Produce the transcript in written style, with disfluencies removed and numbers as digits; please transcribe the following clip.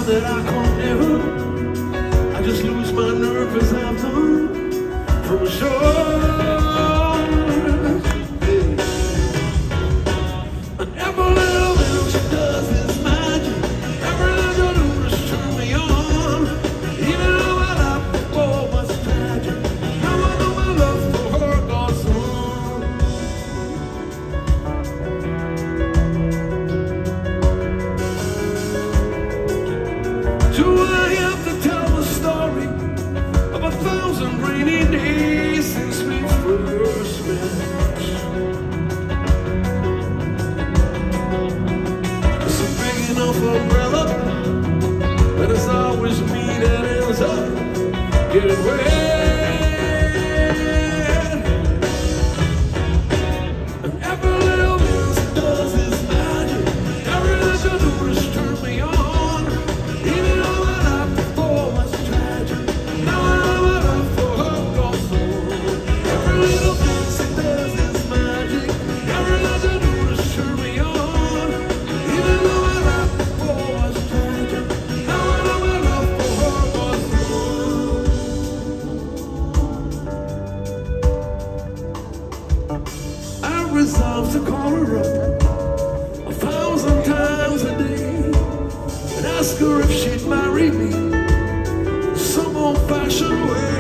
that I can't never. I just lose my nerve as I've done from shore. And every little bit she does is magic. Every little do is turn me on. Even though my life before was tragic, now I know my love for her goes on. Do I have to tell the story of 1,000 rainy days since we first met? It's a big enough umbrella, but it's always me that ends up getting wet. And every little bit she does is magic. Every little she does is turn me on. Even though my life before was tragic, now I know my love for her goes on. Every little thing she does is magic. Every little she does is turn me on. Even though my life before was tragic, now I know my love for her goes on. I resolved to call her up 1,000 times a day and ask her if she'd marry me some old-fashioned way.